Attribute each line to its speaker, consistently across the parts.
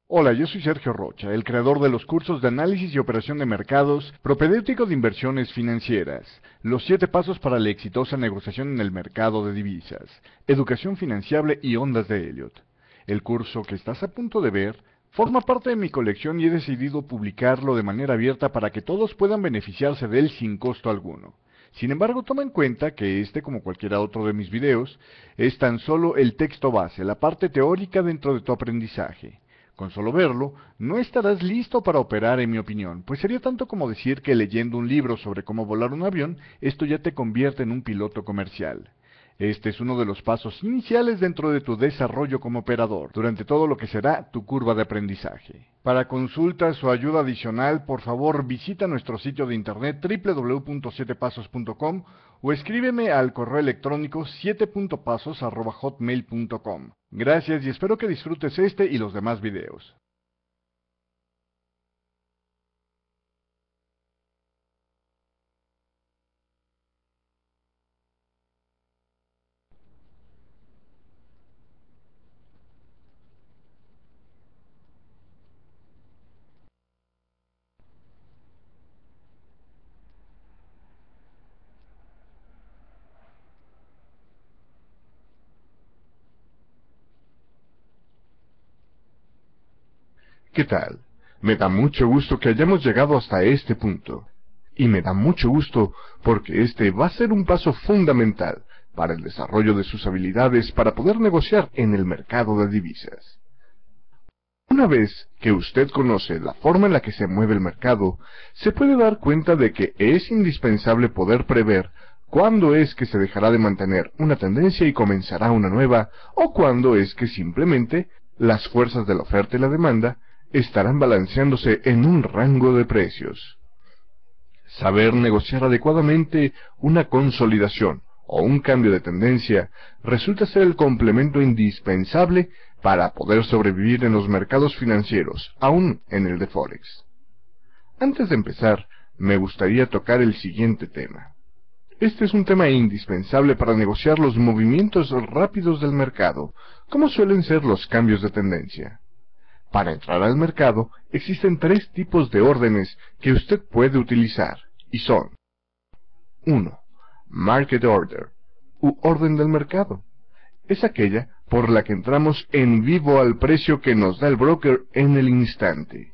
Speaker 1: Hola, yo soy Sergio Rocha, el creador de los cursos de análisis y operación de mercados, propedéutico de inversiones financieras, los 7 pasos para la exitosa negociación en el mercado de divisas, educación financiable y ondas de Elliott. El curso que estás a punto de ver forma parte de mi colección y he decidido publicarlo de manera abierta para que todos puedan beneficiarse de él sin costo alguno. Sin embargo, toma en cuenta que este, como cualquiera otro de mis videos, es tan solo el texto base, la parte teórica dentro de tu aprendizaje. Con solo verlo, no estarás listo para operar, en mi opinión, pues sería tanto como decir que leyendo un libro sobre cómo volar un avión, esto ya te convierte en un piloto comercial. Este es uno de los pasos iniciales dentro de tu desarrollo como operador, durante todo lo que será tu curva de aprendizaje. Para consultas o ayuda adicional, por favor visita nuestro sitio de internet www.7pasos.com o escríbeme al correo electrónico 7pasos@hotmail.com. Gracias y espero que disfrutes este y los demás videos.
Speaker 2: ¿Qué tal? Me da mucho gusto que hayamos llegado hasta este punto. Y me da mucho gusto porque este va a ser un paso fundamental para el desarrollo de sus habilidades para poder negociar en el mercado de divisas. Una vez que usted conoce la forma en la que se mueve el mercado, se puede dar cuenta de que es indispensable poder prever cuándo es que se dejará de mantener una tendencia y comenzará una nueva, o cuándo es que simplemente las fuerzas de la oferta y la demanda estarán balanceándose en un rango de precios. Saber negociar adecuadamente una consolidación o un cambio de tendencia resulta ser el complemento indispensable para poder sobrevivir en los mercados financieros, aún en el de Forex. Antes de empezar, me gustaría tocar el siguiente tema. Este es un tema indispensable para negociar los movimientos rápidos del mercado, como suelen ser los cambios de tendencia. Para entrar al mercado, existen 3 tipos de órdenes que usted puede utilizar, y son 1. Market Order, u orden del mercado. Es aquella por la que entramos en vivo al precio que nos da el broker en el instante.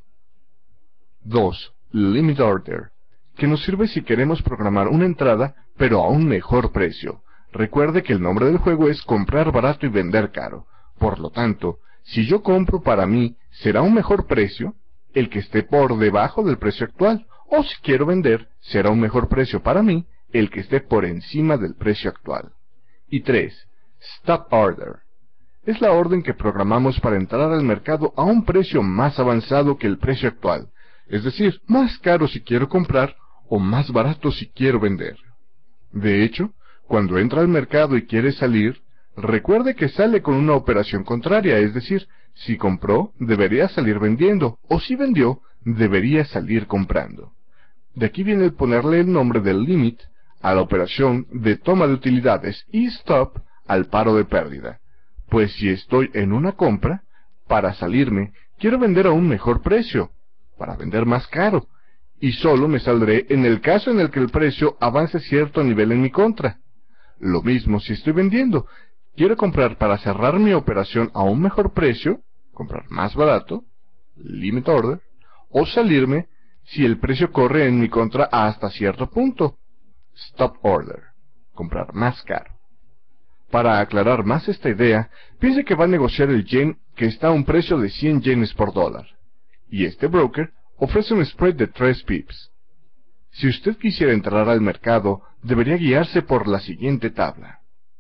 Speaker 2: 2. Limit Order, que nos sirve si queremos programar una entrada, pero a un mejor precio. Recuerde que el nombre del juego es comprar barato y vender caro. Por lo tanto, si yo compro para mí, será un mejor precio el que esté por debajo del precio actual, o si quiero vender, será un mejor precio para mí el que esté por encima del precio actual. Y 3. Stop Order. Es la orden que programamos para entrar al mercado a un precio más avanzado que el precio actual, es decir, más caro si quiero comprar o más barato si quiero vender. De hecho, cuando entra al mercado y quiere salir, recuerde que sale con una operación contraria, es decir, si compró, debería salir vendiendo, o si vendió, debería salir comprando. De aquí viene el ponerle el nombre del limit a la operación de toma de utilidades y stop al paro de pérdida. Pues si estoy en una compra, para salirme, quiero vender a un mejor precio, para vender más caro, y solo me saldré en el caso en el que el precio avance cierto nivel en mi contra. Lo mismo si estoy vendiendo. Quiero comprar para cerrar mi operación a un mejor precio, comprar más barato, limit order, o salirme si el precio corre en mi contra hasta cierto punto, stop order, comprar más caro. Para aclarar más esta idea, piense que va a negociar el yen que está a un precio de 100 yenes por dólar, y este broker ofrece un spread de 3 pips. Si usted quisiera entrar al mercado, debería guiarse por la siguiente tabla.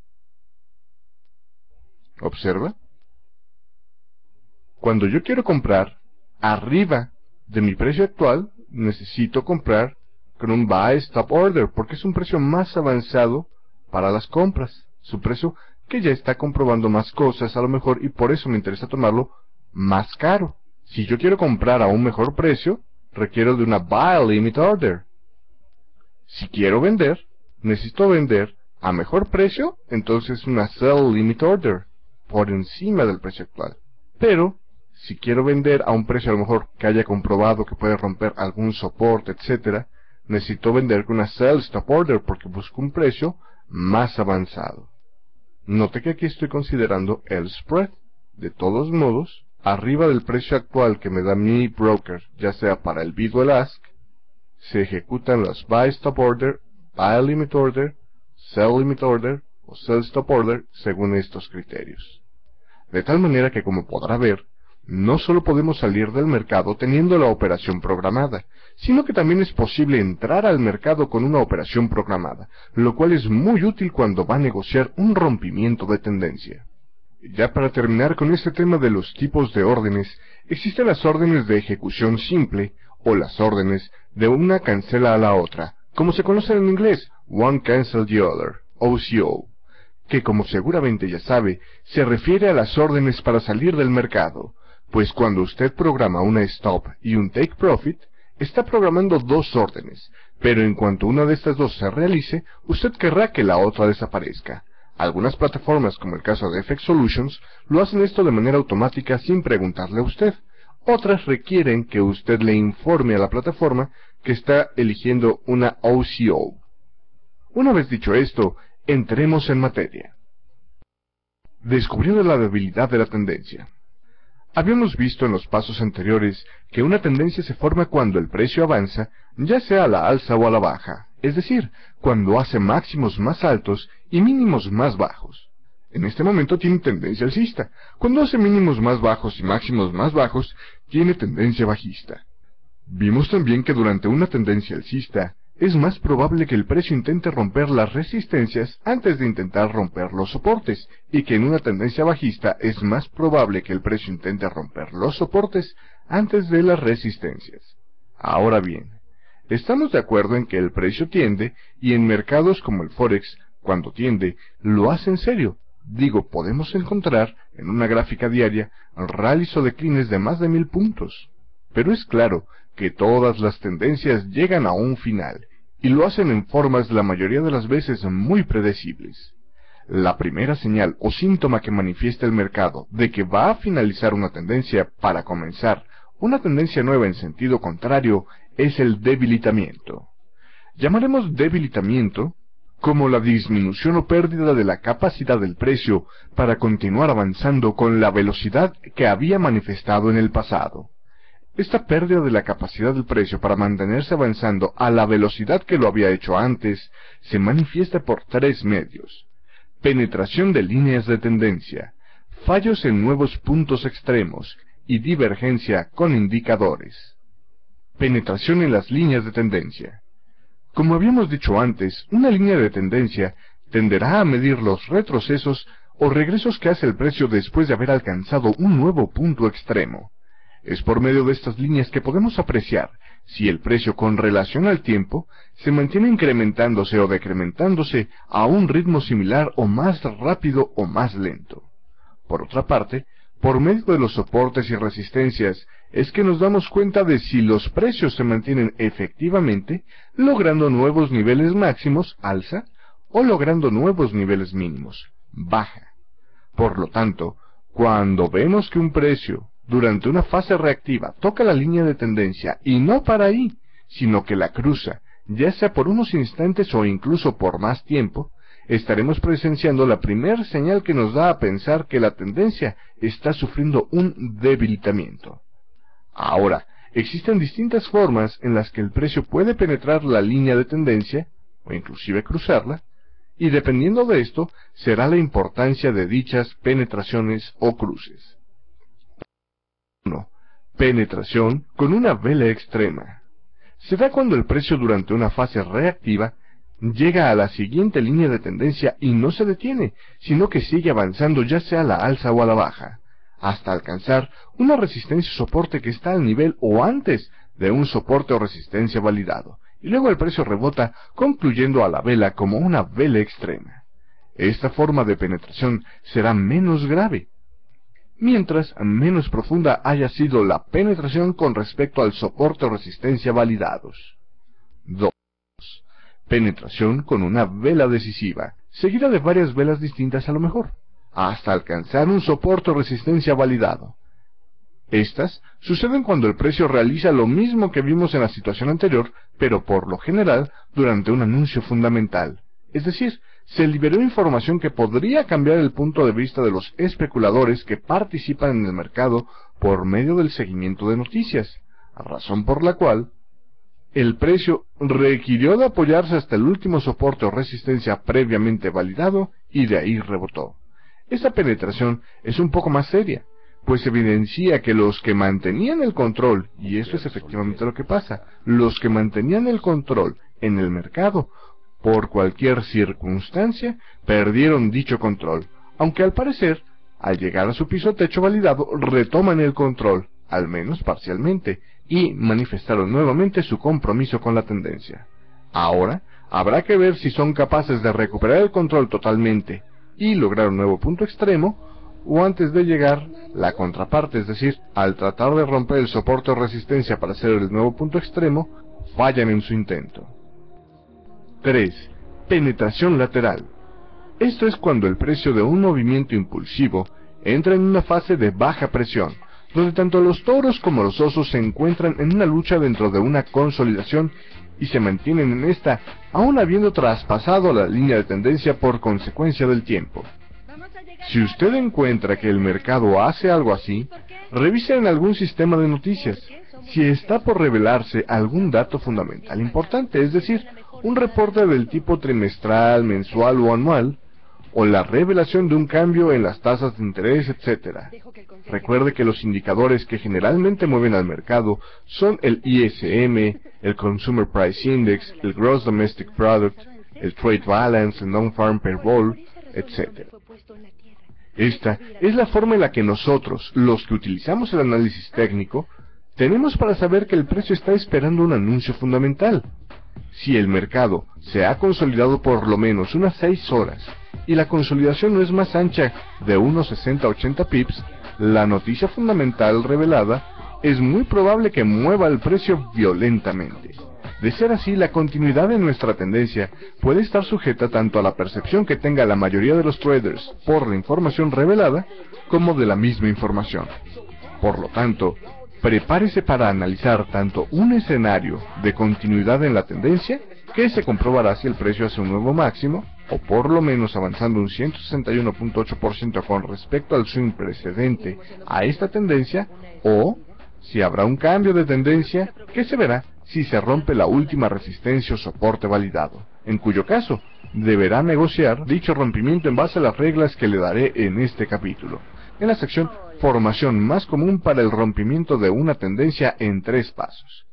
Speaker 2: ¿Observa? Cuando yo quiero comprar arriba de mi precio actual, necesito comprar con un Buy Stop Order, porque es un precio más avanzado para las compras. Es un precio que ya está comprobando más cosas a lo mejor y por eso me interesa tomarlo más caro. Si yo quiero comprar a un mejor precio, requiero de una Buy Limit Order. Si quiero vender, necesito vender a mejor precio, entonces una Sell Limit Order, por encima del precio actual. Pero, Si quiero vender a un precio a lo mejor que haya comprobado que puede romper algún soporte, etcétera, necesito vender con una Sell Stop Order porque busco un precio más avanzado. Note que aquí estoy considerando el spread. De todos modos, arriba del precio actual que me da mi broker, ya sea para el bid o el ask, se ejecutan las Buy Stop Order, Buy Limit Order, Sell Limit Order o Sell Stop Order según estos criterios. De tal manera que, como podrá ver, no solo podemos salir del mercado teniendo la operación programada, sino que también es posible entrar al mercado con una operación programada, lo cual es muy útil cuando va a negociar un rompimiento de tendencia. Ya para terminar con este tema de los tipos de órdenes, existen las órdenes de ejecución simple, o las órdenes de una cancela a la otra, como se conocen en inglés, One Cancel the Other, OCO, que como seguramente ya sabe, se refiere a las órdenes para salir del mercado, pues cuando usted programa una Stop y un Take Profit, está programando dos órdenes, pero en cuanto una de estas dos se realice, usted querrá que la otra desaparezca. Algunas plataformas, como el caso de FX Solutions, lo hacen esto de manera automática sin preguntarle a usted. Otras requieren que usted le informe a la plataforma que está eligiendo una OCO. Una vez dicho esto, entremos en materia. Descubriendo la debilidad de la tendencia. Habíamos visto en los pasos anteriores que una tendencia se forma cuando el precio avanza, ya sea a la alza o a la baja, es decir, cuando hace máximos más altos y mínimos más bajos. En este momento tiene tendencia alcista. Cuando hace mínimos más bajos y máximos más bajos, tiene tendencia bajista. Vimos también que durante una tendencia alcista, es más probable que el precio intente romper las resistencias antes de intentar romper los soportes, y que en una tendencia bajista es más probable que el precio intente romper los soportes antes de las resistencias. Ahora bien, estamos de acuerdo en que el precio tiende, y en mercados como el Forex, cuando tiende, lo hace en serio. Digo, podemos encontrar en una gráfica diaria rallies o declines de más de 1000 puntos. Pero es claro que todas las tendencias llegan a un final, y lo hacen en formas la mayoría de las veces muy predecibles. La primera señal o síntoma que manifiesta el mercado de que va a finalizar una tendencia para comenzar una tendencia nueva en sentido contrario es el debilitamiento. Llamaremos debilitamiento como la disminución o pérdida de la capacidad del precio para continuar avanzando con la velocidad que había manifestado en el pasado. Esta pérdida de la capacidad del precio para mantenerse avanzando a la velocidad que lo había hecho antes se manifiesta por tres medios: penetración de líneas de tendencia, fallos en nuevos puntos extremos y divergencia con indicadores. Penetración en las líneas de tendencia. Como habíamos dicho antes, una línea de tendencia tenderá a medir los retrocesos o regresos que hace el precio después de haber alcanzado un nuevo punto extremo. Es por medio de estas líneas que podemos apreciar si el precio con relación al tiempo se mantiene incrementándose o decrementándose a un ritmo similar o más rápido o más lento. Por otra parte, por medio de los soportes y resistencias es que nos damos cuenta de si los precios se mantienen efectivamente logrando nuevos niveles máximos, alza, o logrando nuevos niveles mínimos, baja. Por lo tanto, cuando vemos que un precio durante una fase reactiva toca la línea de tendencia y no para ahí, sino que la cruza, ya sea por unos instantes o incluso por más tiempo, estaremos presenciando la primera señal que nos da a pensar que la tendencia está sufriendo un debilitamiento. Ahora, existen distintas formas en las que el precio puede penetrar la línea de tendencia, o inclusive cruzarla, y dependiendo de esto, será la importancia de dichas penetraciones o cruces. 1. Penetración con una vela extrema. Se da cuando el precio durante una fase reactiva llega a la siguiente línea de tendencia y no se detiene, sino que sigue avanzando ya sea a la alza o a la baja, hasta alcanzar una resistencia o soporte que está al nivel o antes de un soporte o resistencia validado, y luego el precio rebota concluyendo a la vela como una vela extrema. Esta forma de penetración será menos grave, mientras menos profunda haya sido la penetración con respecto al soporte o resistencia validados. 2. Penetración con una vela decisiva, seguida de varias velas distintas a lo mejor, hasta alcanzar un soporte o resistencia validado. Estas suceden cuando el precio realiza lo mismo que vimos en la situación anterior, pero por lo general durante un anuncio fundamental. Es decir, se liberó información que podría cambiar el punto de vista de los especuladores que participan en el mercado por medio del seguimiento de noticias, razón por la cual el precio requirió de apoyarse hasta el último soporte o resistencia previamente validado y de ahí rebotó. Esta penetración es un poco más seria, pues evidencia que los que mantenían el control, y esto es efectivamente lo que pasa, los que mantenían el control en el mercado, por cualquier circunstancia, perdieron dicho control, aunque al parecer, al llegar a su piso techo validado, retoman el control, al menos parcialmente, y manifestaron nuevamente su compromiso con la tendencia. Ahora, habrá que ver si son capaces de recuperar el control totalmente y lograr un nuevo punto extremo, o antes de llegar, la contraparte, es decir, al tratar de romper el soporte o resistencia para hacer el nuevo punto extremo, fallan en su intento. 3. Penetración lateral. Esto es cuando el precio de un movimiento impulsivo entra en una fase de baja presión, donde tanto los toros como los osos se encuentran en una lucha dentro de una consolidación y se mantienen en esta, aún habiendo traspasado la línea de tendencia por consecuencia del tiempo. Si usted encuentra que el mercado hace algo así, revise en algún sistema de noticias si está por revelarse algún dato fundamental importante, es decir, un reporte del tipo trimestral, mensual o anual, o la revelación de un cambio en las tasas de interés, etc. Recuerde que los indicadores que generalmente mueven al mercado son el ISM, el Consumer Price Index, el Gross Domestic Product, el Trade Balance, el Non-Farm Payroll, etc. Esta es la forma en la que nosotros, los que utilizamos el análisis técnico, tenemos para saber que el precio está esperando un anuncio fundamental. Si el mercado se ha consolidado por lo menos unas 6 horas y la consolidación no es más ancha de unos 60-80 pips, la noticia fundamental revelada es muy probable que mueva el precio violentamente. De ser así, la continuidad de nuestra tendencia puede estar sujeta tanto a la percepción que tenga la mayoría de los traders por la información revelada, como de la misma información. Por lo tanto, prepárese para analizar tanto un escenario de continuidad en la tendencia, que se comprobará si el precio hace un nuevo máximo, o por lo menos avanzando un 161.8% con respecto al swing precedente a esta tendencia, o si habrá un cambio de tendencia que se verá si se rompe la última resistencia o soporte validado, en cuyo caso deberá negociar dicho rompimiento en base a las reglas que le daré en este capítulo, en la sección Formación más común para el rompimiento de una tendencia en 3 pasos.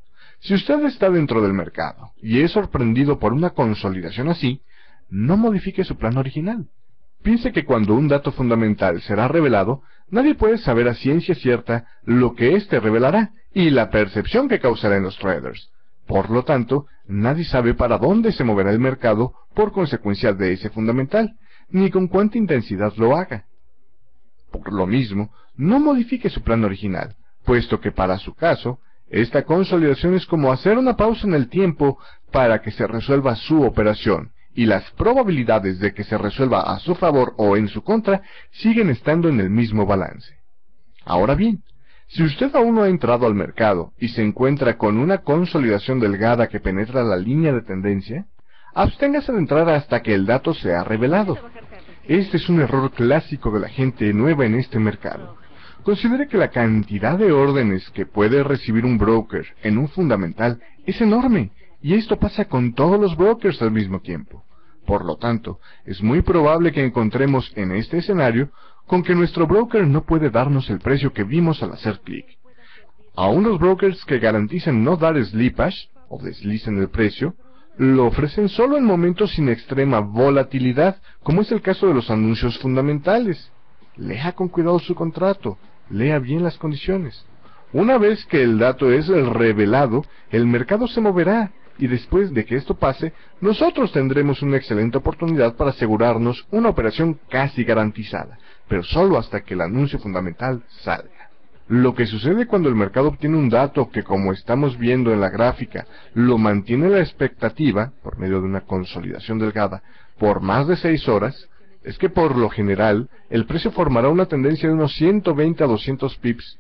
Speaker 2: Si usted está dentro del mercado y es sorprendido por una consolidación así, no modifique su plan original. Piense que cuando un dato fundamental será revelado, nadie puede saber a ciencia cierta lo que éste revelará y la percepción que causará en los traders. Por lo tanto, nadie sabe para dónde se moverá el mercado por consecuencia de ese fundamental, ni con cuánta intensidad lo haga. Por lo mismo, no modifique su plan original, puesto que para su caso, esta consolidación es como hacer una pausa en el tiempo para que se resuelva su operación, y las probabilidades de que se resuelva a su favor o en su contra siguen estando en el mismo balance. Ahora bien, si usted aún no ha entrado al mercado y se encuentra con una consolidación delgada que penetra la línea de tendencia, absténgase de entrar hasta que el dato sea revelado. Este es un error clásico de la gente nueva en este mercado. Considere que la cantidad de órdenes que puede recibir un broker en un fundamental es enorme, y esto pasa con todos los brokers al mismo tiempo. Por lo tanto, es muy probable que encontremos en este escenario con que nuestro broker no puede darnos el precio que vimos al hacer clic. Aún los brokers que garantizan no dar slippage, o desliz en el precio, lo ofrecen solo en momentos sin extrema volatilidad, como es el caso de los anuncios fundamentales. Lea con cuidado su contrato, lea bien las condiciones. Una vez que el dato es revelado, el mercado se moverá, y después de que esto pase, nosotros tendremos una excelente oportunidad para asegurarnos una operación casi garantizada, pero solo hasta que el anuncio fundamental salga. Lo que sucede cuando el mercado obtiene un dato que, como estamos viendo en la gráfica, lo mantiene la expectativa, por medio de una consolidación delgada, por más de 6 horas, es que por lo general, el precio formará una tendencia de unos 120 a 200 pips,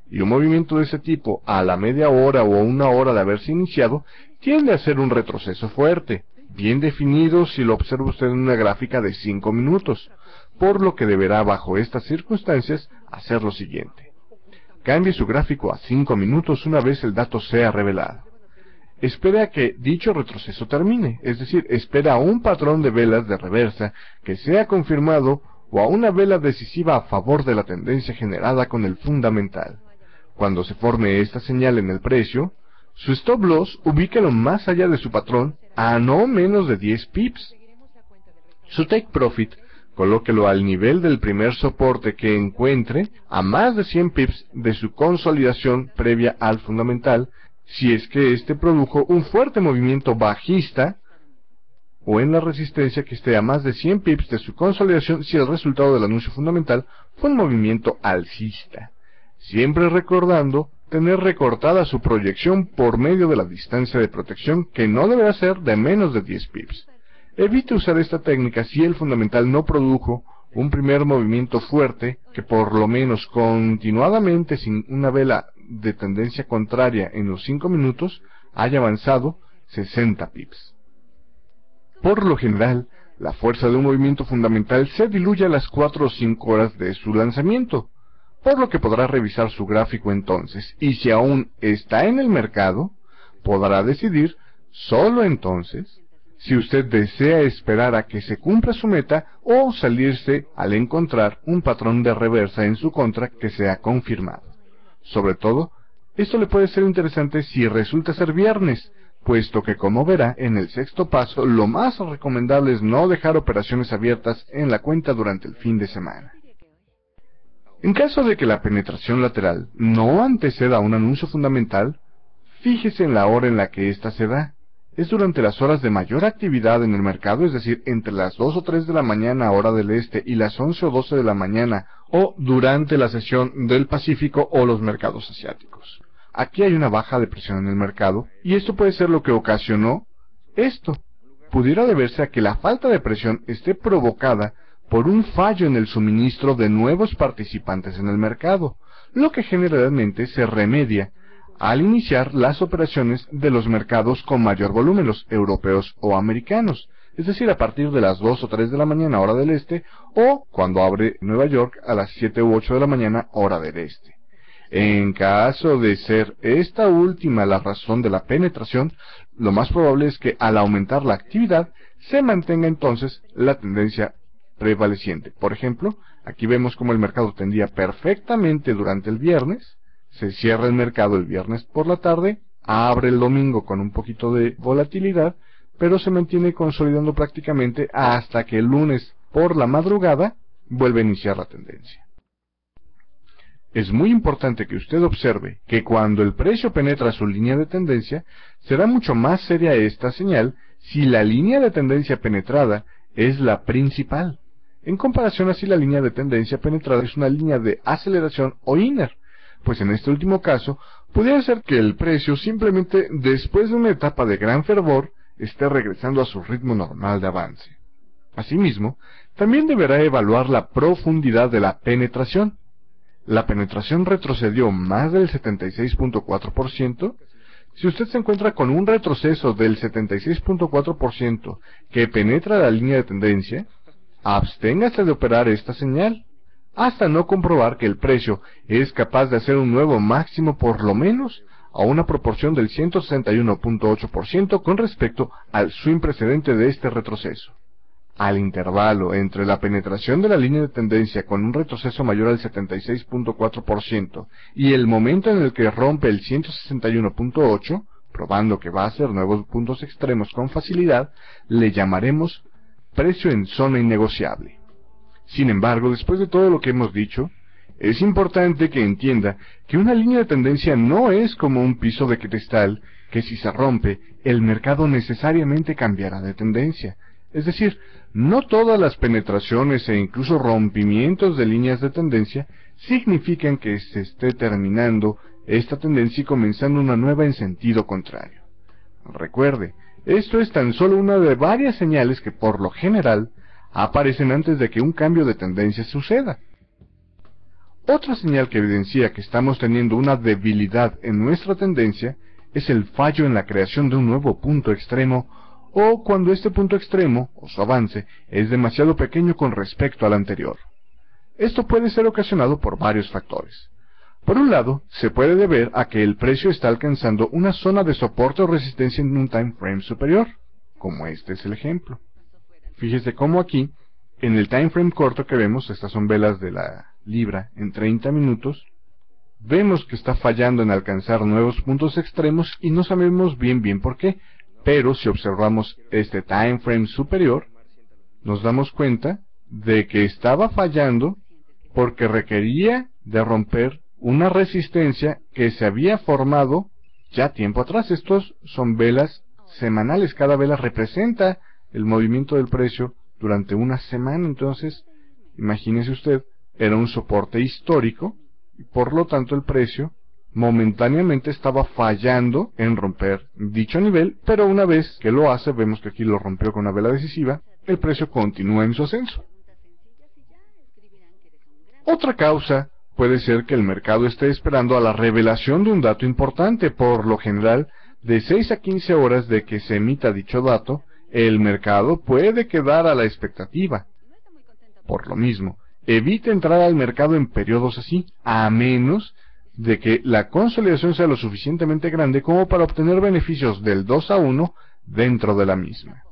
Speaker 2: y un movimiento de ese tipo a la media hora o una hora de haberse iniciado tiende a ser un retroceso fuerte, bien definido si lo observa usted en una gráfica de 5 minutos, por lo que deberá bajo estas circunstancias hacer lo siguiente. Cambie su gráfico a 5 minutos una vez el dato sea revelado. Espere a que dicho retroceso termine, es decir, espera a un patrón de velas de reversa que sea confirmado o a una vela decisiva a favor de la tendencia generada con el fundamental. Cuando se forme esta señal en el precio, su stop loss ubíquelo más allá de su patrón a no menos de 10 pips. Su take profit, colóquelo al nivel del primer soporte que encuentre a más de 100 pips de su consolidación previa al fundamental, si es que éste produjo un fuerte movimiento bajista, o en la resistencia que esté a más de 100 pips de su consolidación si el resultado del anuncio fundamental fue un movimiento alcista. Siempre recordando tener recortada su proyección por medio de la distancia de protección que no deberá ser de menos de 10 pips. Evite usar esta técnica si el fundamental no produjo un primer movimiento fuerte que por lo menos continuadamente sin una vela de tendencia contraria en los 5 minutos haya avanzado 60 pips. Por lo general, la fuerza de un movimiento fundamental se diluye a las 4 o 5 horas de su lanzamiento, por lo que podrá revisar su gráfico entonces, y si aún está en el mercado, podrá decidir, solo entonces, si usted desea esperar a que se cumpla su meta o salirse al encontrar un patrón de reversa en su contra que sea confirmado. Sobre todo, esto le puede ser interesante si resulta ser viernes, puesto que como verá en el sexto paso, lo más recomendable es no dejar operaciones abiertas en la cuenta durante el fin de semana. En caso de que la penetración lateral no anteceda a un anuncio fundamental, fíjese en la hora en la que ésta se da. Es durante las horas de mayor actividad en el mercado, es decir, entre las 2 o 3 de la mañana hora del este y las 11 o 12 de la mañana, o durante la sesión del Pacífico o los mercados asiáticos. Aquí hay una baja de presión en el mercado, y esto puede ser lo que ocasionó esto. Pudiera deberse a que la falta de presión esté provocada por un fallo en el suministro de nuevos participantes en el mercado, lo que generalmente se remedia al iniciar las operaciones de los mercados con mayor volumen, los europeos o americanos, es decir, a partir de las 2 o 3 de la mañana hora del este, o cuando abre Nueva York a las 7 u 8 de la mañana hora del este. En caso de ser esta última la razón de la penetración, lo más probable es que al aumentar la actividad, se mantenga entonces la tendencia prevaleciente. Por ejemplo, aquí vemos como el mercado tendía perfectamente durante el viernes, se cierra el mercado el viernes por la tarde, abre el domingo con un poquito de volatilidad, pero se mantiene consolidando prácticamente hasta que el lunes por la madrugada vuelve a iniciar la tendencia. Es muy importante que usted observe que cuando el precio penetra su línea de tendencia, será mucho más seria esta señal si la línea de tendencia penetrada es la principal, en comparación a si la línea de tendencia penetrada es una línea de aceleración o inner, pues en este último caso, pudiera ser que el precio simplemente después de una etapa de gran fervor, esté regresando a su ritmo normal de avance. Asimismo, también deberá evaluar la profundidad de la penetración. La penetración retrocedió más del 76.4%. Si usted se encuentra con un retroceso del 76.4% que penetra la línea de tendencia, absténgase de operar esta señal, hasta no comprobar que el precio es capaz de hacer un nuevo máximo por lo menos a una proporción del 161.8% con respecto al swing precedente de este retroceso. Al intervalo entre la penetración de la línea de tendencia con un retroceso mayor al 76.4% y el momento en el que rompe el 161.8%, probando que va a hacer nuevos puntos extremos con facilidad, le llamaremos precio en zona innegociable. Sin embargo, después de todo lo que hemos dicho, es importante que entienda que una línea de tendencia no es como un piso de cristal que si se rompe, el mercado necesariamente cambiará de tendencia. Es decir, no todas las penetraciones e incluso rompimientos de líneas de tendencia significan que se esté terminando esta tendencia y comenzando una nueva en sentido contrario. Recuerde, esto es tan solo una de varias señales que por lo general aparecen antes de que un cambio de tendencia suceda. Otra señal que evidencia que estamos teniendo una debilidad en nuestra tendencia es el fallo en la creación de un nuevo punto extremo, o cuando este punto extremo, o su avance, es demasiado pequeño con respecto al anterior. Esto puede ser ocasionado por varios factores. Por un lado, se puede deber a que el precio está alcanzando una zona de soporte o resistencia en un time frame superior, como este es el ejemplo. Fíjese cómo aquí, en el time frame corto que vemos, estas son velas de la libra en 30 minutos, vemos que está fallando en alcanzar nuevos puntos extremos y no sabemos bien por qué, pero si observamos este time frame superior, nos damos cuenta de que estaba fallando porque requería de romper una resistencia que se había formado ya tiempo atrás. Estos son velas semanales, cada vela representa el movimiento del precio durante una semana. Entonces, imagínese usted, era un soporte histórico y por lo tanto el precio momentáneamente estaba fallando en romper dicho nivel, pero una vez que lo hace, vemos que aquí lo rompió con una vela decisiva, el precio continúa en su ascenso. Otra causa puede ser que el mercado esté esperando a la revelación de un dato importante. Por lo general, de 6 a 15 horas de que se emita dicho dato, el mercado puede quedar a la expectativa. Por lo mismo, evite entrar al mercado en periodos así, a menos de que la consolidación sea lo suficientemente grande como para obtener beneficios del 2 a 1 dentro de la misma.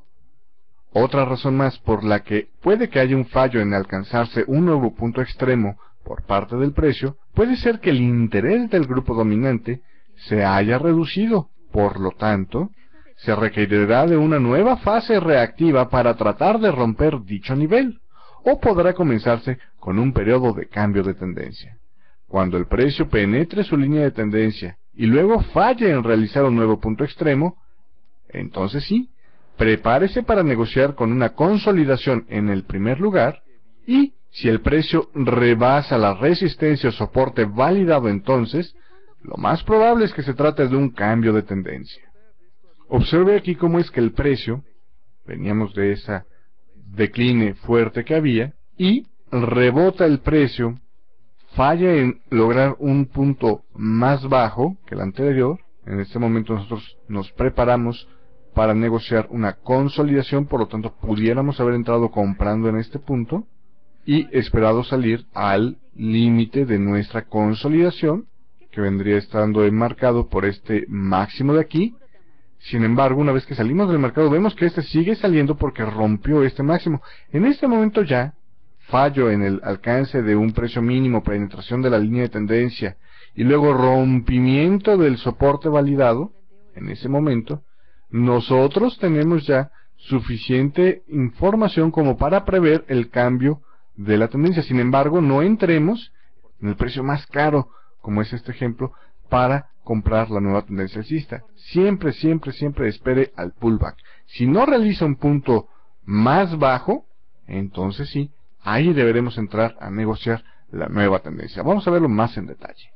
Speaker 2: Otra razón más por la que puede que haya un fallo en alcanzarse un nuevo punto extremo por parte del precio, puede ser que el interés del grupo dominante se haya reducido. Por lo tanto, se requerirá de una nueva fase reactiva para tratar de romper dicho nivel, o podrá comenzarse con un periodo de cambio de tendencia. Cuando el precio penetre su línea de tendencia y luego falle en realizar un nuevo punto extremo, entonces sí, prepárese para negociar con una consolidación en el primer lugar, y si el precio rebasa la resistencia o soporte validado, entonces lo más probable es que se trate de un cambio de tendencia. Observe aquí cómo es que el precio, veníamos de esa decline fuerte que había, y rebota el precio, falla en lograr un punto más bajo que el anterior. En este momento nosotros nos preparamos para negociar una consolidación, por lo tanto pudiéramos haber entrado comprando en este punto y esperado salir al límite de nuestra consolidación, que vendría estando enmarcado por este máximo de aquí. Sin embargo, una vez que salimos del mercado, vemos que este sigue saliendo porque rompió este máximo. En este momento ya, fallo en el alcance de un precio mínimo, penetración de la línea de tendencia, y luego rompimiento del soporte validado. En ese momento, nosotros tenemos ya suficiente información como para prever el cambio de la tendencia. Sin embargo, no entremos en el precio más caro, como es este ejemplo, para comprar la nueva tendencia alcista. Siempre espere al pullback. Si no realiza un punto más bajo, entonces sí, ahí deberemos entrar a negociar la nueva tendencia. Vamos a verlo más en detalle.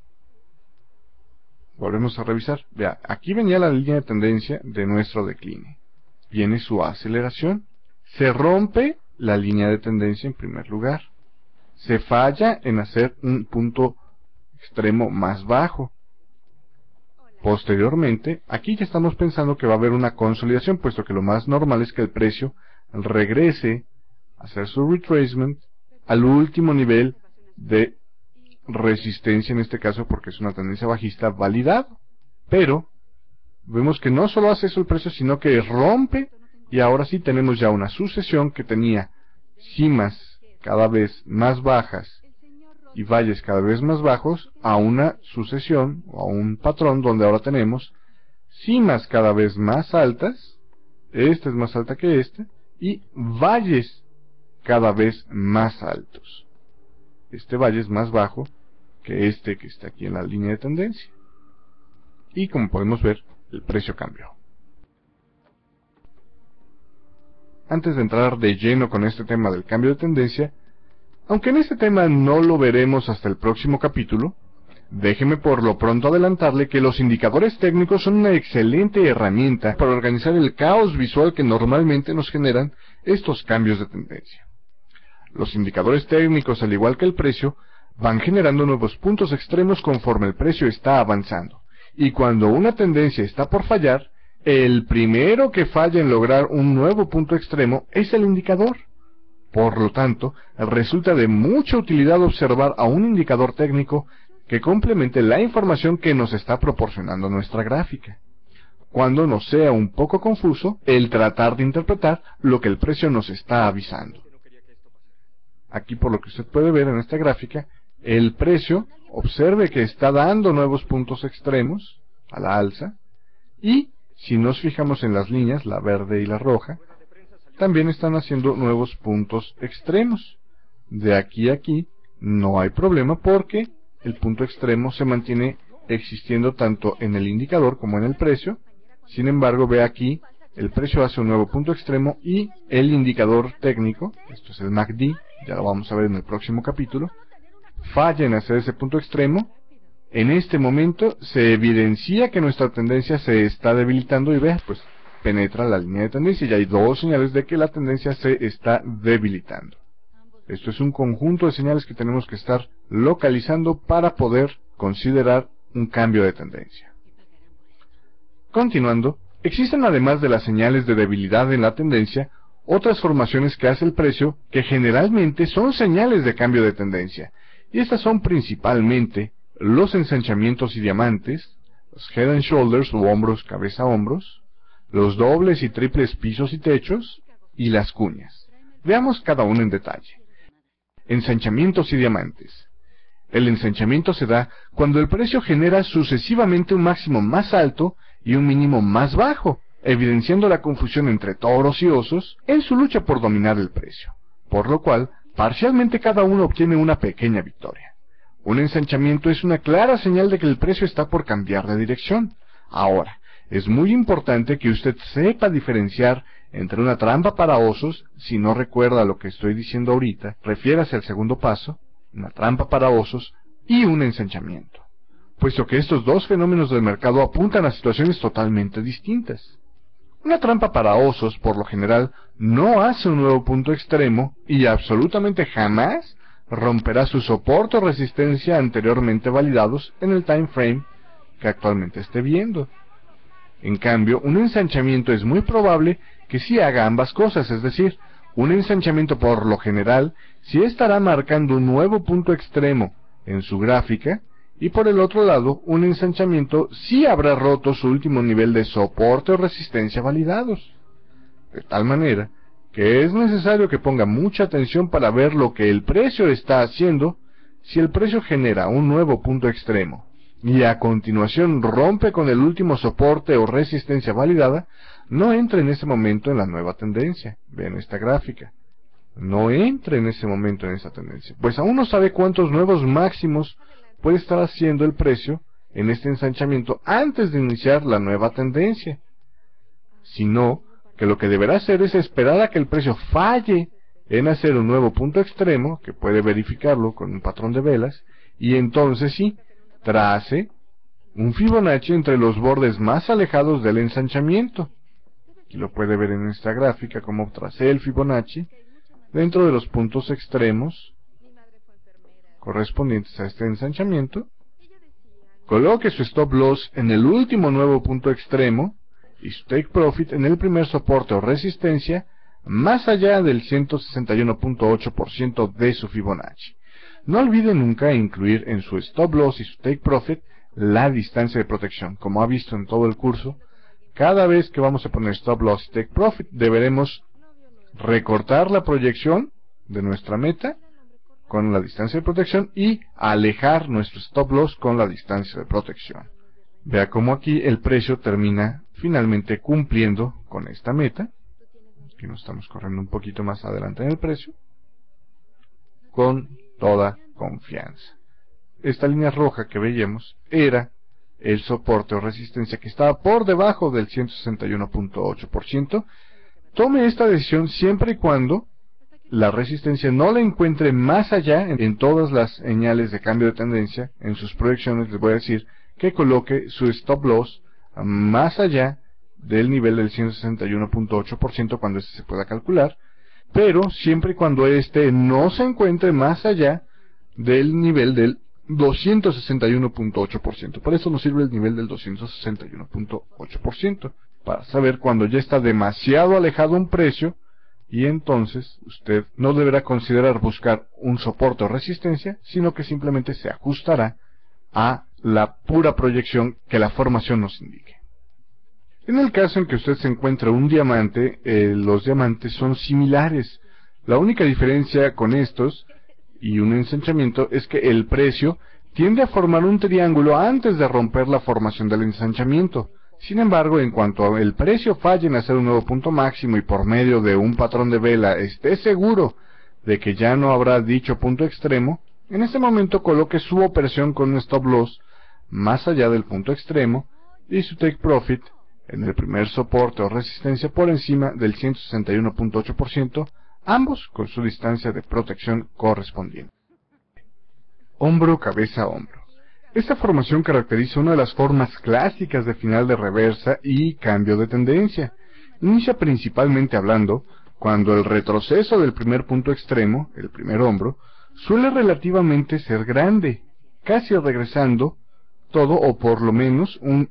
Speaker 2: Volvemos a revisar. Vea, aquí venía la línea de tendencia de nuestro decline. Viene su aceleración. Se rompe la línea de tendencia en primer lugar. Se falla en hacer un punto extremo más bajo. Posteriormente, aquí ya estamos pensando que va a haber una consolidación, puesto que lo más normal es que el precio regrese a hacer su retracement al último nivel de resistencia, en este caso porque es una tendencia bajista validado. Pero vemos que no solo hace eso el precio, sino que rompe, y ahora sí tenemos ya una sucesión que tenía cimas cada vez más bajas y valles cada vez más bajos, a una sucesión o a un patrón donde ahora tenemos cimas cada vez más altas, esta es más alta que esta, y valles cada vez más altos. Este valle es más bajo que este que está aquí en la línea de tendencia, y como podemos ver, el precio cambió. Antes de entrar de lleno con este tema del cambio de tendencia, aunque en este tema no lo veremos hasta el próximo capítulo, déjeme por lo pronto adelantarle que los indicadores técnicos son una excelente herramienta para organizar el caos visual que normalmente nos generan estos cambios de tendencia. Los indicadores técnicos, al igual que el precio, van generando nuevos puntos extremos conforme el precio está avanzando. Y cuando una tendencia está por fallar, el primero que falla en lograr un nuevo punto extremo es el indicador. Por lo tanto, resulta de mucha utilidad observar a un indicador técnico que complemente la información que nos está proporcionando nuestra gráfica, cuando nos sea un poco confuso el tratar de interpretar lo que el precio nos está avisando. Aquí, por lo que usted puede ver en esta gráfica, el precio, observe que está dando nuevos puntos extremos a la alza, y si nos fijamos en las líneas, la verde y la roja, también están haciendo nuevos puntos extremos. De aquí a aquí no hay problema porque el punto extremo se mantiene existiendo tanto en el indicador como en el precio. Sin embargo, ve aquí, el precio hace un nuevo punto extremo y el indicador técnico, esto es el MACD, ya lo vamos a ver en el próximo capítulo, falla en hacer ese punto extremo. En este momento se evidencia que nuestra tendencia se está debilitando y ve, pues penetra la línea de tendencia y hay dos señales de que la tendencia se está debilitando. Esto es un conjunto de señales que tenemos que estar localizando para poder considerar un cambio de tendencia. Continuando, existen además de las señales de debilidad en la tendencia, otras formaciones que hace el precio que generalmente son señales de cambio de tendencia, y estas son principalmente los ensanchamientos y diamantes, los head and shoulders o hombros, cabeza, hombros, los dobles y triples pisos y techos, y las cuñas. Veamos cada uno en detalle. Ensanchamientos y diamantes. El ensanchamiento se da cuando el precio genera sucesivamente un máximo más alto y un mínimo más bajo, evidenciando la confusión entre toros y osos en su lucha por dominar el precio, por lo cual, parcialmente cada uno obtiene una pequeña victoria. Un ensanchamiento es una clara señal de que el precio está por cambiar de dirección. Ahora, es muy importante que usted sepa diferenciar entre una trampa para osos. Si no recuerda lo que estoy diciendo ahorita, refiérase al segundo paso, una trampa para osos, y un ensanchamiento, puesto que estos dos fenómenos del mercado apuntan a situaciones totalmente distintas. Una trampa para osos, por lo general, no hace un nuevo punto extremo y absolutamente jamás romperá su soporte o resistencia anteriormente validados en el time frame que actualmente esté viendo. En cambio, un ensanchamiento es muy probable que sí haga ambas cosas, es decir, un ensanchamiento por lo general sí estará marcando un nuevo punto extremo en su gráfica, y por el otro lado, un ensanchamiento sí habrá roto su último nivel de soporte o resistencia validados. De tal manera que es necesario que ponga mucha atención para ver lo que el precio está haciendo. Si el precio genera un nuevo punto extremo y a continuación rompe con el último soporte o resistencia validada, no entre en ese momento en la nueva tendencia. Vean esta gráfica. No entre en ese momento en esa tendencia, pues aún no sabe cuántos nuevos máximos puede estar haciendo el precio en este ensanchamiento antes de iniciar la nueva tendencia. Sino que lo que deberá hacer es esperar a que el precio falle en hacer un nuevo punto extremo, que puede verificarlo con un patrón de velas, y entonces sí, trace un Fibonacci entre los bordes más alejados del ensanchamiento. Aquí lo puede ver en esta gráfica como tracé el Fibonacci dentro de los puntos extremos correspondientes a este ensanchamiento. Coloque su stop loss en el último nuevo punto extremo y su take profit en el primer soporte o resistencia más allá del 161.8% de su Fibonacci. No olvide nunca incluir en su stop loss y su take profit la distancia de protección. Como ha visto en todo el curso, cada vez que vamos a poner stop loss y take profit deberemos recortar la proyección de nuestra meta con la distancia de protección y alejar nuestro stop loss con la distancia de protección. Vea cómo aquí el precio termina finalmente cumpliendo con esta meta. Aquí nos estamos corriendo un poquito más adelante en el precio, con toda confianza. Esta línea roja que veíamos era el soporte o resistencia que estaba por debajo del 161.8%. Tome esta decisión siempre y cuando la resistencia no la encuentre más allá en todas las señales de cambio de tendencia. En sus proyecciones les voy a decir que coloque su stop loss más allá del nivel del 161.8% cuando se pueda calcular, pero siempre y cuando este no se encuentre más allá del nivel del 261.8%. Para eso nos sirve el nivel del 261.8%, para saber cuando ya está demasiado alejado un precio, y entonces usted no deberá considerar buscar un soporte o resistencia, sino que simplemente se ajustará a la pura proyección que la formación nos indique. En el caso en que usted se encuentre un diamante, los diamantes son similares. La única diferencia con estos y un ensanchamiento es que el precio tiende a formar un triángulo antes de romper la formación del ensanchamiento. Sin embargo, en cuanto el precio falle en hacer un nuevo punto máximo y por medio de un patrón de vela esté seguro de que ya no habrá dicho punto extremo, en ese momento coloque su operación con un stop loss más allá del punto extremo y su take profit en el primer soporte o resistencia por encima del 161.8%, ambos con su distancia de protección correspondiente. Hombro, cabeza, hombro. Esta formación caracteriza una de las formas clásicas de final de reversa y cambio de tendencia. Inicia principalmente hablando cuando el retroceso del primer punto extremo, el primer hombro, suele relativamente ser grande, casi regresando todo o por lo menos un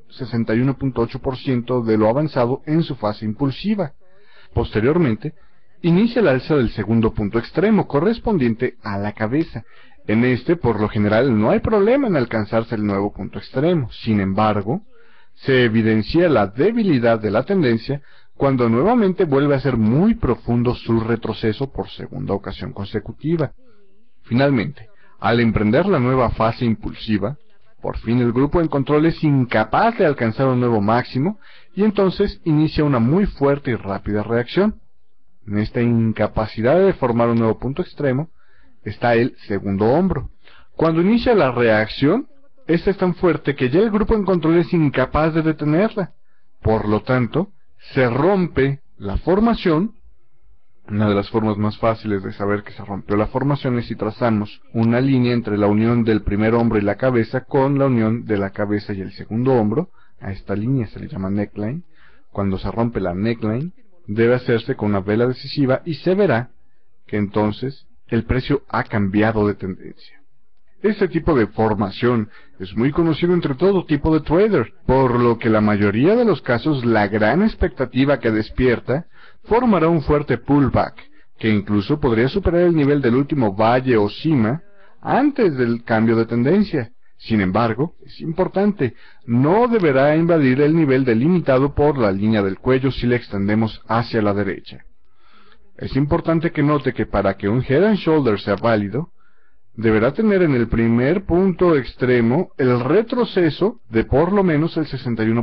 Speaker 2: 61.8% de lo avanzado en su fase impulsiva. Posteriormente, inicia el alza del segundo punto extremo correspondiente a la cabeza. En este, por lo general, no hay problema en alcanzarse el nuevo punto extremo. Sin embargo, se evidencia la debilidad de la tendencia cuando nuevamente vuelve a ser muy profundo su retroceso por segunda ocasión consecutiva. Finalmente, al emprender la nueva fase impulsiva, por fin el grupo en control es incapaz de alcanzar un nuevo máximo y entonces inicia una muy fuerte y rápida reacción. En esta incapacidad de formar un nuevo punto extremo está el segundo hombro. Cuando inicia la reacción, esta es tan fuerte que ya el grupo en control es incapaz de detenerla. Por lo tanto, se rompe la formación. Una de las formas más fáciles de saber que se rompió la formación es si trazamos una línea entre la unión del primer hombro y la cabeza con la unión de la cabeza y el segundo hombro. A esta línea se le llama neckline. Cuando se rompe la neckline, debe hacerse con una vela decisiva y se verá que entonces el precio ha cambiado de tendencia. Este tipo de formación es muy conocido entre todo tipo de trader, por lo que la mayoría de los casos la gran expectativa que despierta formará un fuerte pullback, que incluso podría superar el nivel del último valle o cima antes del cambio de tendencia. Sin embargo, es importante, no deberá invadir el nivel delimitado por la línea del cuello si le extendemos hacia la derecha. Es importante que note que para que un Head and Shoulders sea válido, deberá tener en el primer punto extremo el retroceso de por lo menos el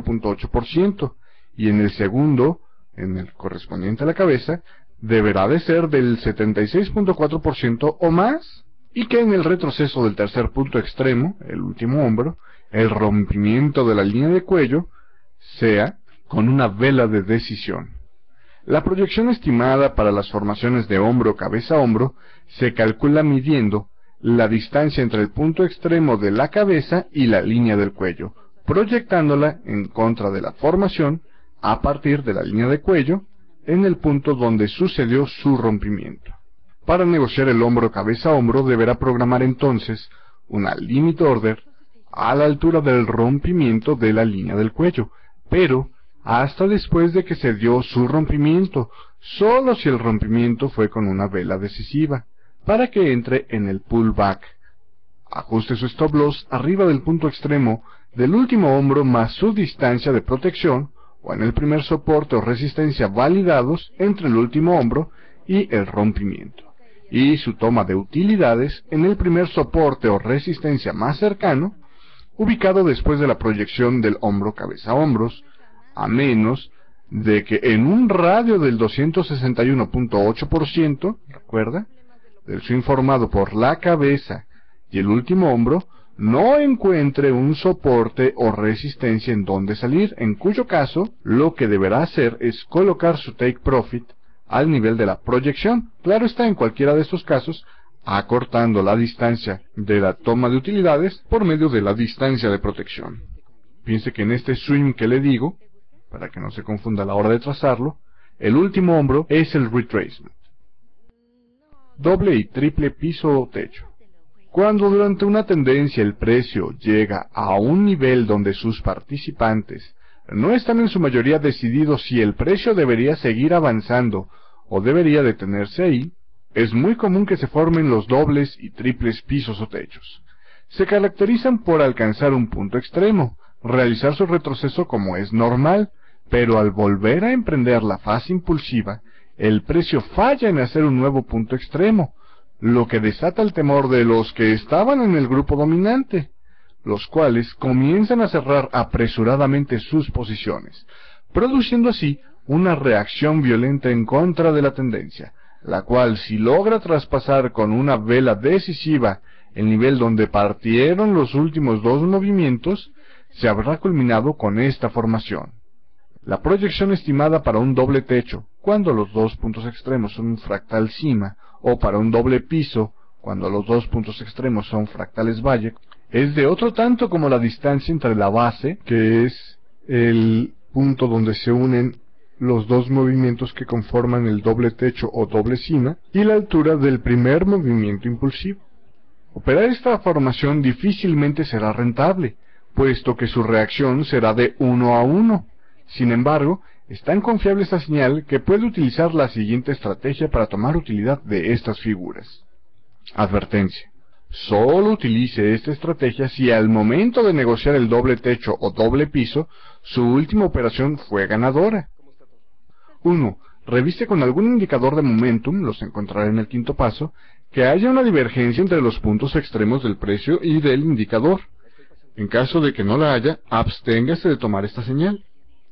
Speaker 2: 61.8%, y en el segundo, en el correspondiente a la cabeza, deberá de ser del 76.4% o más, y que en el retroceso del tercer punto extremo, el último hombro, el rompimiento de la línea de cuello sea con una vela de decisión. La proyección estimada para las formaciones de hombro, cabeza, hombro se calcula midiendo la distancia entre el punto extremo de la cabeza y la línea del cuello, proyectándola en contra de la formación a partir de la línea de cuello en el punto donde sucedió su rompimiento. Para negociar el hombro, cabeza, hombro deberá programar entonces una limit order a la altura del rompimiento de la línea del cuello, pero hasta después de que se dio su rompimiento, solo si el rompimiento fue con una vela decisiva, para que entre en el pullback. Ajuste su stop loss arriba del punto extremo del último hombro más su distancia de protección, o en el primer soporte o resistencia validados entre el último hombro y el rompimiento, y su toma de utilidades en el primer soporte o resistencia más cercano, ubicado después de la proyección del hombro, cabeza, hombros, a menos de que en un radio del 261.8%, recuerda, del swing formado por la cabeza y el último hombro, no encuentre un soporte o resistencia en donde salir, en cuyo caso, lo que deberá hacer es colocar su take profit al nivel de la proyección. Claro está, en cualquiera de estos casos, acortando la distancia de la toma de utilidades por medio de la distancia de protección. Piense que en este swing que le digo, para que no se confunda a la hora de trazarlo, el último hombro es el retracement. Doble y triple piso o techo. Cuando durante una tendencia el precio llega a un nivel donde sus participantes no están en su mayoría decididos si el precio debería seguir avanzando o debería detenerse ahí, es muy común que se formen los dobles y triples pisos o techos. Se caracterizan por alcanzar un punto extremo, realizar su retroceso como es normal, pero al volver a emprender la fase impulsiva, el precio falla en hacer un nuevo punto extremo, lo que desata el temor de los que estaban en el grupo dominante, los cuales comienzan a cerrar apresuradamente sus posiciones, produciendo así una reacción violenta en contra de la tendencia, la cual si logra traspasar con una vela decisiva el nivel donde partieron los últimos dos movimientos, se habrá culminado con esta formación. La proyección estimada para un doble techo, cuando los dos puntos extremos son un fractal cima, o para un doble piso, cuando los dos puntos extremos son fractales Bayek, es de otro tanto como la distancia entre la base, que es el punto donde se unen los dos movimientos que conforman el doble techo o doble cima, y la altura del primer movimiento impulsivo. Operar esta formación difícilmente será rentable, puesto que su reacción será de 1 a 1. Sin embargo, es tan confiable esta señal que puede utilizar la siguiente estrategia para tomar utilidad de estas figuras. Advertencia: solo utilice esta estrategia si al momento de negociar el doble techo o doble piso, su última operación fue ganadora. 1. Revise con algún indicador de momentum, los encontrará en el quinto paso, que haya una divergencia entre los puntos extremos del precio y del indicador. En caso de que no la haya, absténgase de tomar esta señal.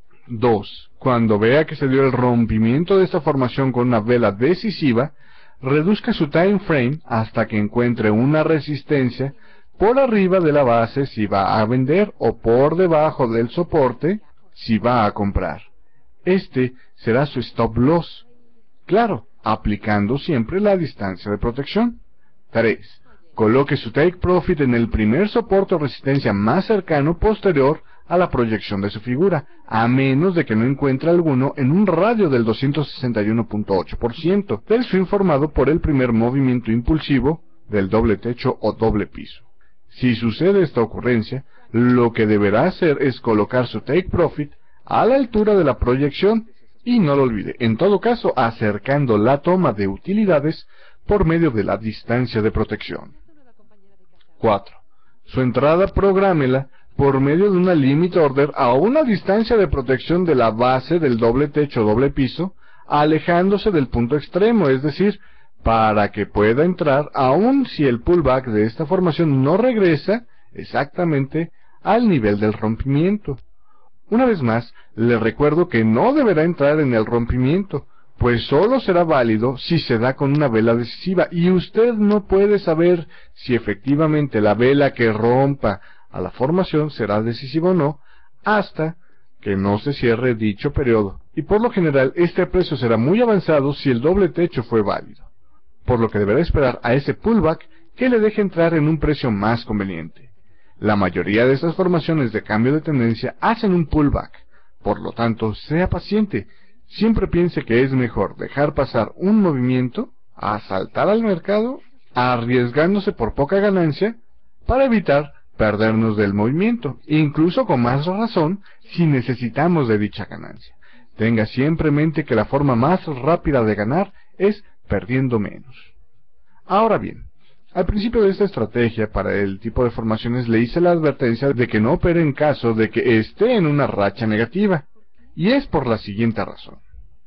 Speaker 2: 2. Cuando vea que se dio el rompimiento de esta formación con una vela decisiva, reduzca su time frame hasta que encuentre una resistencia por arriba de la base si va a vender o por debajo del soporte si va a comprar. Este será su stop loss. Claro, aplicando siempre la distancia de protección. 3. Coloque su take profit en el primer soporte o resistencia más cercano posterior a la proyección de su figura, a menos de que no encuentre alguno en un radio del 261.8% del swing formado por el primer movimiento impulsivo del doble techo o doble piso. Si sucede esta ocurrencia, lo que deberá hacer es colocar su take profit a la altura de la proyección y no lo olvide, en todo caso acercando la toma de utilidades por medio de la distancia de protección. 4. Su entrada prográmela por medio de una limit order a una distancia de protección de la base del doble techo o doble piso, alejándose del punto extremo, es decir, para que pueda entrar aun si el pullback de esta formación no regresa exactamente al nivel del rompimiento. Una vez más, le recuerdo que no deberá entrar en el rompimiento, pues solo será válido si se da con una vela decisiva, y usted no puede saber si efectivamente la vela que rompa a la formación será decisiva o no, hasta que no se cierre dicho periodo, y por lo general este precio será muy avanzado si el doble techo fue válido, por lo que deberá esperar a ese pullback que le deje entrar en un precio más conveniente. La mayoría de estas formaciones de cambio de tendencia hacen un pullback, por lo tanto, sea paciente. Siempre piense que es mejor dejar pasar un movimiento a saltar al mercado, arriesgándose por poca ganancia, para evitar perdernos del movimiento, incluso con más razón si necesitamos de dicha ganancia. Tenga siempre en mente que la forma más rápida de ganar es perdiendo menos. Ahora bien, al principio de esta estrategia para el tipo de formaciones le hice la advertencia de que no opere en caso de que esté en una racha negativa, y es por la siguiente razón.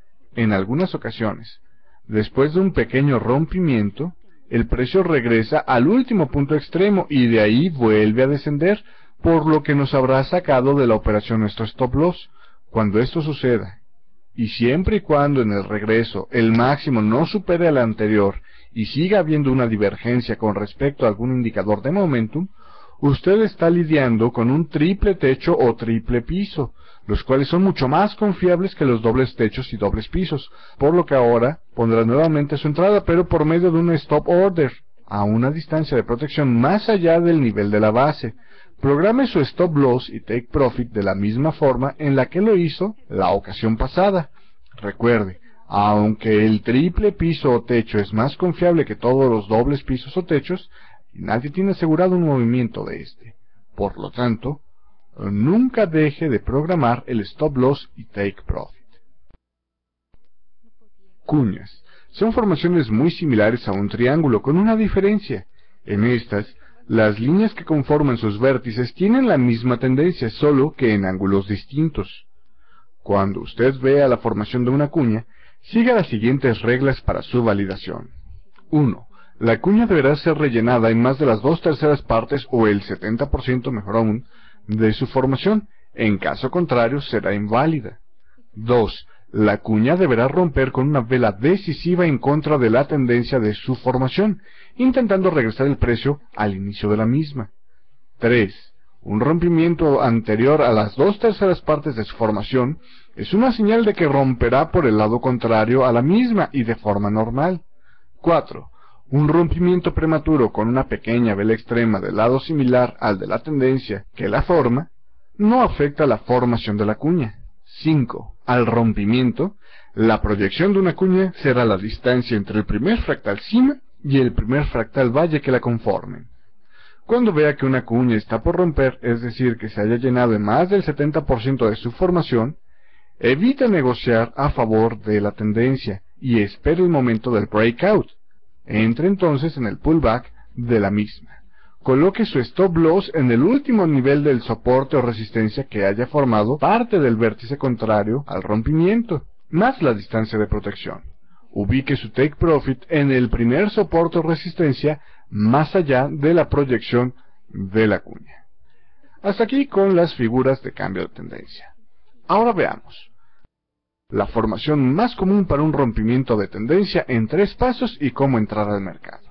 Speaker 2: En algunas ocasiones, después de un pequeño rompimiento, el precio regresa al último punto extremo y de ahí vuelve a descender, por lo que nos habrá sacado de la operación nuestro stop loss. Cuando esto suceda, y siempre y cuando en el regreso el máximo no supere al anterior y siga habiendo una divergencia con respecto a algún indicador de momentum, usted está lidiando con un triple techo o triple piso, los cuales son mucho más confiables que los dobles techos y dobles pisos, por lo que ahora pondrá nuevamente su entrada, pero por medio de un stop order, a una distancia de protección más allá del nivel de la base. Programe su stop loss y take profit de la misma forma en la que lo hizo la ocasión pasada. Recuerde, aunque el triple piso o techo es más confiable que todos los dobles pisos o techos, y nadie tiene asegurado un movimiento de este. Por lo tanto, nunca deje de programar el stop loss y take profit. Cuñas. Son formaciones muy similares a un triángulo, con una diferencia. En estas, las líneas que conforman sus vértices tienen la misma tendencia, solo que en ángulos distintos. Cuando usted vea la formación de una cuña, siga las siguientes reglas para su validación. 1. La cuña deberá ser rellenada en más de las 2/3 partes o el 70%, mejor aún, de su formación. En caso contrario, será inválida. 2. La cuña deberá romper con una vela decisiva en contra de la tendencia de su formación, intentando regresar el precio al inicio de la misma. 3. Un rompimiento anterior a las 2/3 partes de su formación es una señal de que romperá por el lado contrario a la misma y de forma normal. 4. Un rompimiento prematuro con una pequeña vela extrema del lado similar al de la tendencia que la forma no afecta la formación de la cuña. 5. Al rompimiento, la proyección de una cuña será la distancia entre el primer fractal cima y el primer fractal valle que la conformen. Cuando vea que una cuña está por romper, es decir, que se haya llenado en más del 70% de su formación, evite negociar a favor de la tendencia y espere el momento del breakout. Entre entonces en el pullback de la misma. Coloque su stop loss en el último nivel del soporte o resistencia que haya formado parte del vértice contrario al rompimiento, más la distancia de protección. Ubique su take profit en el primer soporte o resistencia más allá de la proyección de la cuña. Hasta aquí con las figuras de cambio de tendencia. Ahora veamos la formación más común para un rompimiento de tendencia en 3 pasos y cómo entrar al mercado.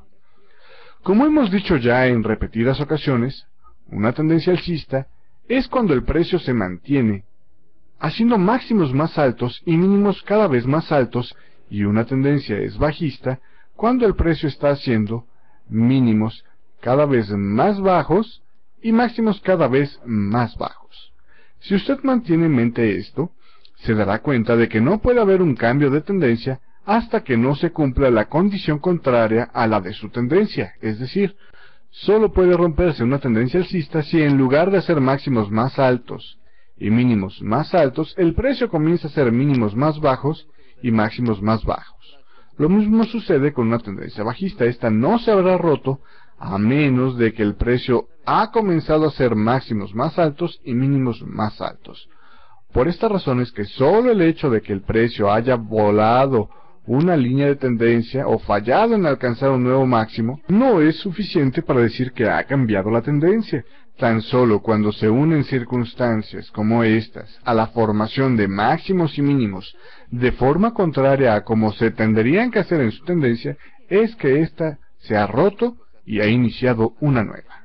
Speaker 2: Como hemos dicho ya en repetidas ocasiones, una tendencia alcista es cuando el precio se mantiene haciendo máximos más altos y mínimos cada vez más altos, y una tendencia es bajista cuando el precio está haciendo mínimos cada vez más bajos y máximos cada vez más bajos. Si usted mantiene en mente esto, se dará cuenta de que no puede haber un cambio de tendencia hasta que no se cumpla la condición contraria a la de su tendencia, es decir, solo puede romperse una tendencia alcista si en lugar de hacer máximos más altos y mínimos más altos, el precio comienza a hacer mínimos más bajos y máximos más bajos. Lo mismo sucede con una tendencia bajista. Esta no se habrá roto a menos de que el precio ha comenzado a hacer máximos más altos y mínimos más altos. Por esta razón es que solo el hecho de que el precio haya volado una línea de tendencia o fallado en alcanzar un nuevo máximo no es suficiente para decir que ha cambiado la tendencia. Tan solo cuando se unen circunstancias como estas a la formación de máximos y mínimos de forma contraria a como se tendrían que hacer en su tendencia, es que ésta se ha roto y ha iniciado una nueva.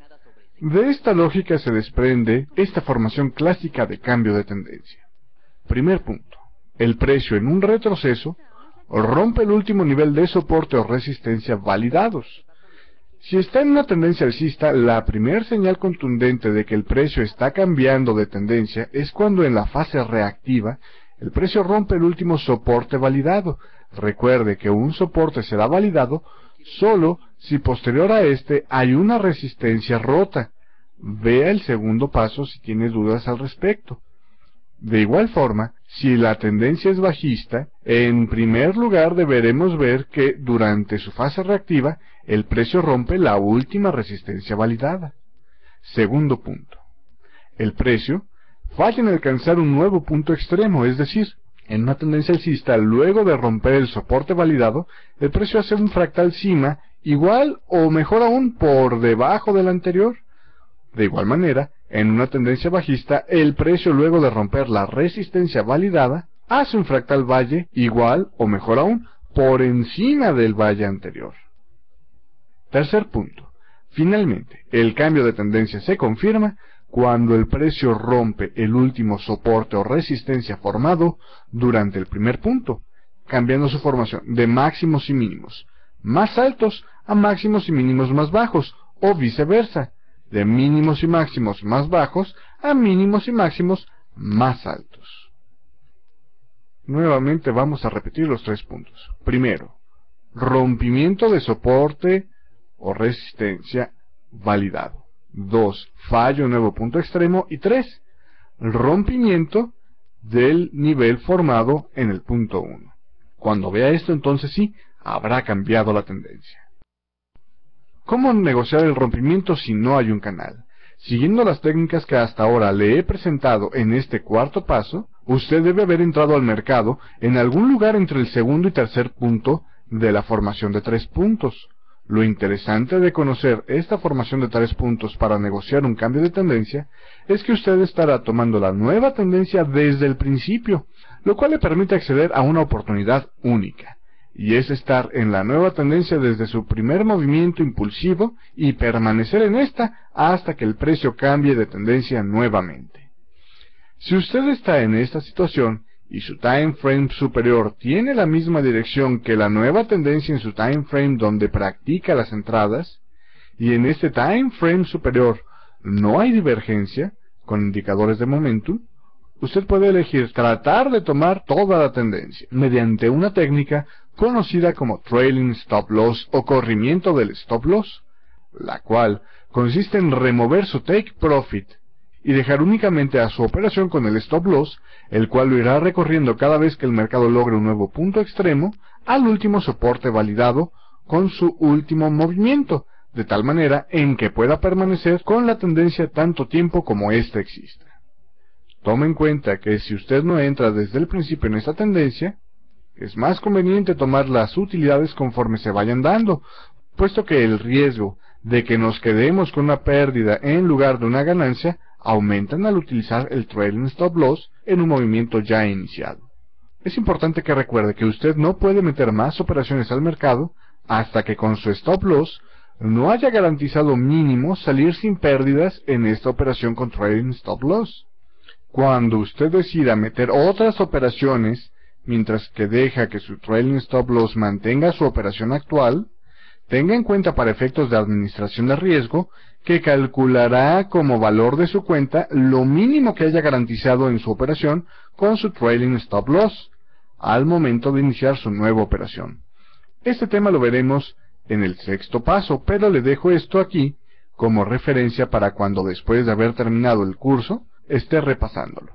Speaker 2: De esta lógica se desprende esta formación clásica de cambio de tendencia. Primer punto. El precio en un retroceso rompe el último nivel de soporte o resistencia validados. Si está en una tendencia alcista, la primera señal contundente de que el precio está cambiando de tendencia es cuando en la fase reactiva el precio rompe el último soporte validado. Recuerde que un soporte será validado solo si posterior a este hay una resistencia rota. Vea el segundo paso si tiene dudas al respecto. De igual forma, si la tendencia es bajista, en primer lugar deberemos ver que durante su fase reactiva el precio rompe la última resistencia validada. Segundo punto. El precio falla en alcanzar un nuevo punto extremo, es decir, en una tendencia alcista, luego de romper el soporte validado, el precio hace un fractal cima igual o mejor aún por debajo del anterior. De igual manera, en una tendencia bajista, el precio luego de romper la resistencia validada, hace un fractal valle igual o mejor aún por encima del valle anterior. Tercer punto. Finalmente, el cambio de tendencia se confirma cuando el precio rompe el último soporte o resistencia formado durante el primer punto, cambiando su formación de máximos y mínimos más altos a máximos y mínimos más bajos, o viceversa, de mínimos y máximos más bajos a mínimos y máximos más altos. Nuevamente vamos a repetir los 3 puntos. Primero, rompimiento de soporte o resistencia validado. 2. Fallo en nuevo punto extremo. Y 3. Rompimiento del nivel formado en el punto 1. Cuando vea esto, entonces sí, habrá cambiado la tendencia. ¿Cómo negociar el rompimiento si no hay un canal? Siguiendo las técnicas que hasta ahora le he presentado en este cuarto paso, usted debe haber entrado al mercado en algún lugar entre el segundo y tercer punto de la formación de 3 puntos. Lo interesante de conocer esta formación de 3 puntos para negociar un cambio de tendencia es que usted estará tomando la nueva tendencia desde el principio, lo cual le permite acceder a una oportunidad única, y es estar en la nueva tendencia desde su primer movimiento impulsivo y permanecer en esta hasta que el precio cambie de tendencia nuevamente. Si usted está en esta situación y su time frame superior tiene la misma dirección que la nueva tendencia en su time frame donde practica las entradas, y en este time frame superior no hay divergencia con indicadores de momentum, usted puede elegir tratar de tomar toda la tendencia mediante una técnica conocida como trailing stop loss o corrimiento del stop loss, la cual consiste en remover su take profit y dejar únicamente a su operación con el stop loss, el cual lo irá recorriendo cada vez que el mercado logre un nuevo punto extremo al último soporte validado con su último movimiento, de tal manera en que pueda permanecer con la tendencia tanto tiempo como ésta exista. Tome en cuenta que si usted no entra desde el principio en esta tendencia, es más conveniente tomar las utilidades conforme se vayan dando, puesto que el riesgo de que nos quedemos con una pérdida en lugar de una ganancia aumentan al utilizar el trailing stop loss en un movimiento ya iniciado. Es importante que recuerde que usted no puede meter más operaciones al mercado hasta que con su stop loss no haya garantizado mínimo salir sin pérdidas en esta operación con trailing stop loss. Cuando usted decida meter otras operaciones mientras que deja que su trailing stop loss mantenga su operación actual, tenga en cuenta para efectos de administración de riesgo que calculará como valor de su cuenta lo mínimo que haya garantizado en su operación con su trailing stop loss al momento de iniciar su nueva operación. Este tema lo veremos en el sexto paso, pero le dejo esto aquí como referencia para cuando después de haber terminado el curso esté repasándolo.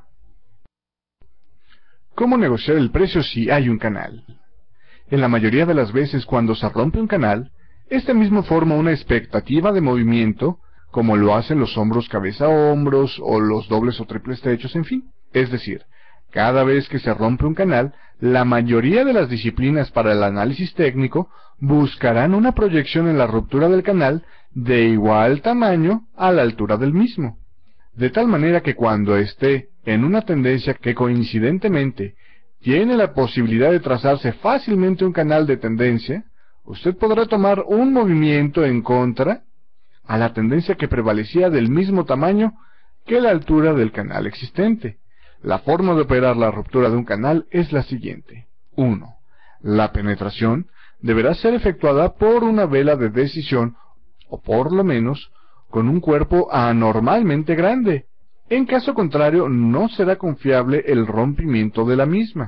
Speaker 2: ¿Cómo negociar el precio si hay un canal? En la mayoría de las veces cuando se rompe un canal, este mismo forma una expectativa de movimiento, como lo hacen los hombros cabeza a hombros o los dobles o triples techos, en fin. Es decir, cada vez que se rompe un canal, la mayoría de las disciplinas para el análisis técnico buscarán una proyección en la ruptura del canal de igual tamaño a la altura del mismo, de tal manera que cuando esté en una tendencia que coincidentemente tiene la posibilidad de trazarse fácilmente un canal de tendencia, usted podrá tomar un movimiento en contra a la tendencia que prevalecía del mismo tamaño que la altura del canal existente. La forma de operar la ruptura de un canal es la siguiente. 1. La penetración deberá ser efectuada por una vela de decisión, o por lo menos con un cuerpo anormalmente grande. En caso contrario, no será confiable el rompimiento de la misma.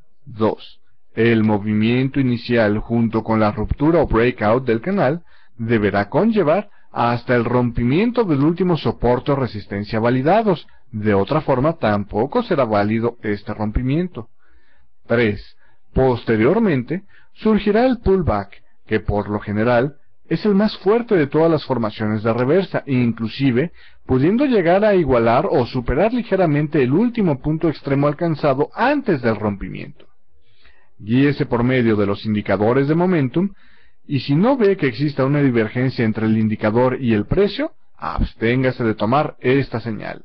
Speaker 2: 2. El movimiento inicial junto con la ruptura o breakout del canal deberá conllevar hasta el rompimiento del último soporte o resistencia validados. De otra forma, tampoco será válido este rompimiento. 3. Posteriormente, surgirá el pullback, que por lo general es el más fuerte de todas las formaciones de reversa, inclusive pudiendo llegar a igualar o superar ligeramente el último punto extremo alcanzado antes del rompimiento. Guíese por medio de los indicadores de momentum, y si no ve que exista una divergencia entre el indicador y el precio, absténgase de tomar esta señal.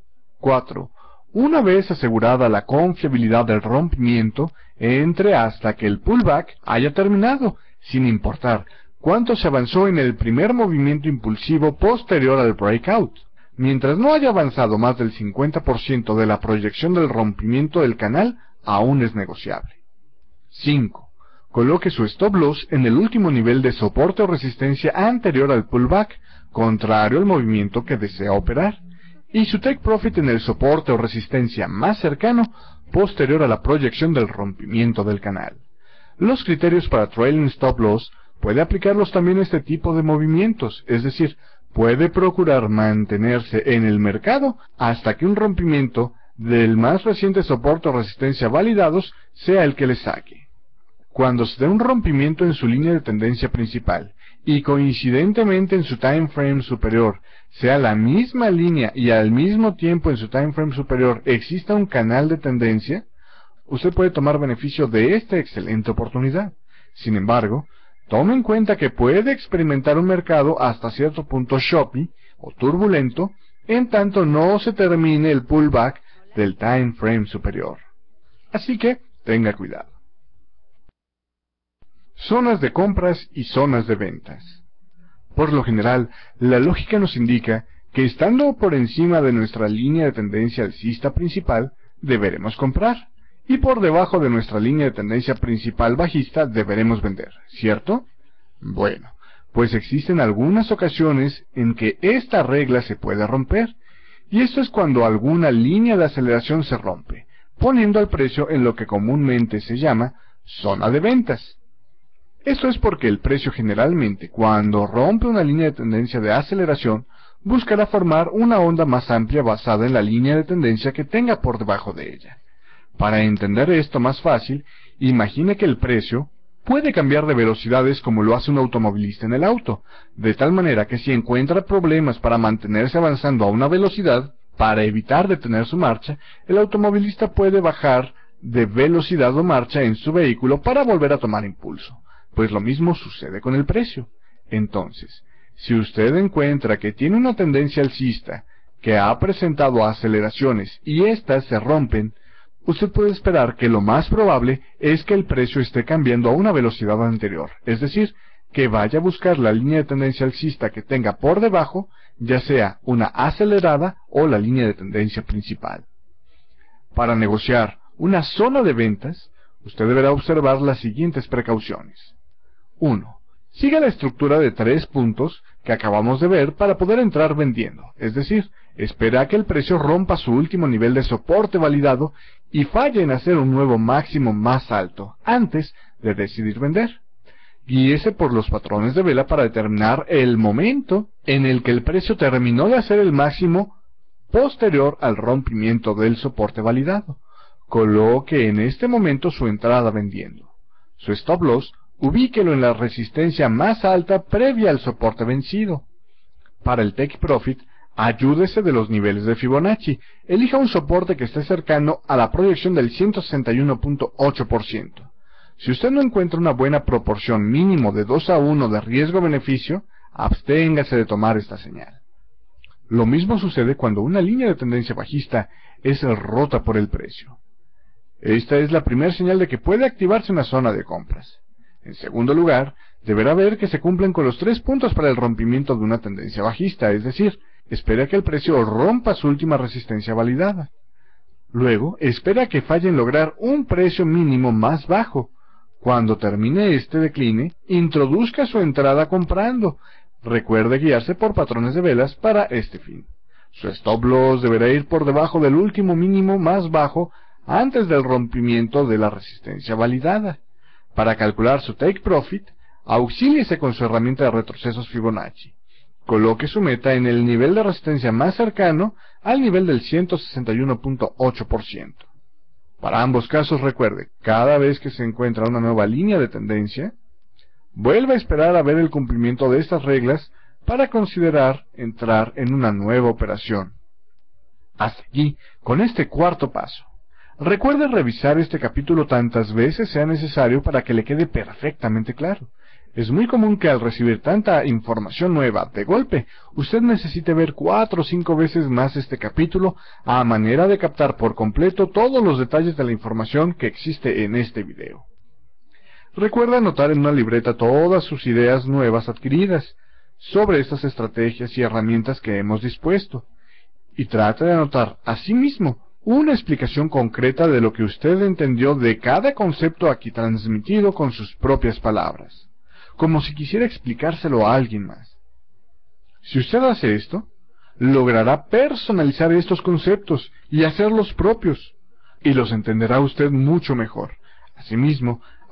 Speaker 2: 4. Una vez asegurada la confiabilidad del rompimiento, entre hasta que el pullback haya terminado, sin importar cuánto se avanzó en el primer movimiento impulsivo posterior al breakout. Mientras no haya avanzado más del 50% de la proyección del rompimiento del canal, aún es negociable. 5. Coloque su stop loss en el último nivel de soporte o resistencia anterior al pullback, contrario al movimiento que desea operar, y su take profit en el soporte o resistencia más cercano, posterior a la proyección del rompimiento del canal. Los criterios para trailing stop loss
Speaker 1: puede aplicarlos también a este tipo de movimientos, es decir, puede procurar mantenerse en el mercado hasta que un rompimiento del más reciente soporte o resistencia validados sea el que le saque. Cuando se dé un rompimiento en su línea de tendencia principal y coincidentemente en su time frame superior sea la misma línea y al mismo tiempo en su time frame superior exista un canal de tendencia, usted puede tomar beneficio de esta excelente oportunidad. Sin embargo, tome en cuenta que puede experimentar un mercado hasta cierto punto choppy o turbulento en tanto no se termine el pullback del time frame superior. Así que tenga cuidado. Zonas de compras y zonas de ventas. Por lo general, la lógica nos indica que estando por encima de nuestra línea de tendencia alcista principal, deberemos comprar, y por debajo de nuestra línea de tendencia principal bajista deberemos vender, ¿cierto? Bueno, pues existen algunas ocasiones en que esta regla se puede romper, y esto es cuando alguna línea de aceleración se rompe, poniendo al precio en lo que comúnmente se llama zona de ventas. Esto es porque el precio generalmente, cuando rompe una línea de tendencia de aceleración, buscará formar una onda más amplia basada en la línea de tendencia que tenga por debajo de ella. Para entender esto más fácil, imagine que el precio puede cambiar de velocidades como lo hace un automovilista en el auto, de tal manera que si encuentra problemas para mantenerse avanzando a una velocidad, para evitar detener su marcha, el automovilista puede bajar de velocidad o marcha en su vehículo para volver a tomar impulso. Pues lo mismo sucede con el precio. Entonces, si usted encuentra que tiene una tendencia alcista que ha presentado aceleraciones y éstas se rompen, usted puede esperar que lo más probable es que el precio esté cambiando a una velocidad anterior, es decir, que vaya a buscar la línea de tendencia alcista que tenga por debajo, ya sea una acelerada o la línea de tendencia principal. Para negociar una zona de ventas, usted deberá observar las siguientes precauciones. 1. Siga la estructura de 3 puntos que acabamos de ver para poder entrar vendiendo, es decir, espera a que el precio rompa su último nivel de soporte validado y falle en hacer un nuevo máximo más alto, antes de decidir vender. Guíese por los patrones de vela para determinar el momento en el que el precio terminó de hacer el máximo posterior al rompimiento del soporte validado. Coloque en este momento su entrada vendiendo. Su stop loss, ubíquelo en la resistencia más alta previa al soporte vencido. Para el take profit, ayúdese de los niveles de Fibonacci. Elija un soporte que esté cercano a la proyección del 161.8%. Si usted no encuentra una buena proporción mínimo de 2:1 de riesgo-beneficio, absténgase de tomar esta señal. Lo mismo sucede cuando una línea de tendencia bajista es rota por el precio. Esta es la primera señal de que puede activarse una zona de compras. En segundo lugar, deberá ver que se cumplen con los 3 puntos para el rompimiento de una tendencia bajista, es decir, espera que el precio rompa su última resistencia validada. Luego, espera que falle en lograr un precio mínimo más bajo. Cuando termine este decline, introduzca su entrada comprando. Recuerde guiarse por patrones de velas para este fin. Su stop loss deberá ir por debajo del último mínimo más bajo antes del rompimiento de la resistencia validada. Para calcular su take profit, auxíliese con su herramienta de retrocesos Fibonacci. Coloque su meta en el nivel de resistencia más cercano al nivel del 161.8%. Para ambos casos, recuerde, cada vez que se encuentra una nueva línea de tendencia, vuelva a esperar a ver el cumplimiento de estas reglas para considerar entrar en una nueva operación. Hasta aquí, con este cuarto paso. Recuerde revisar este capítulo tantas veces sea necesario para que le quede perfectamente claro. Es muy común que al recibir tanta información nueva de golpe, usted necesite ver 4 o 5 veces más este capítulo a manera de captar por completo todos los detalles de la información que existe en este video. Recuerda anotar en una libreta todas sus ideas nuevas adquiridas sobre estas estrategias y herramientas que hemos dispuesto. Y trate de anotar asimismo una explicación concreta de lo que usted entendió de cada concepto aquí transmitido con sus propias palabras, como si quisiera explicárselo a alguien más. Si usted hace esto, logrará personalizar estos conceptos y hacerlos propios, y los entenderá usted mucho mejor. Asimismo,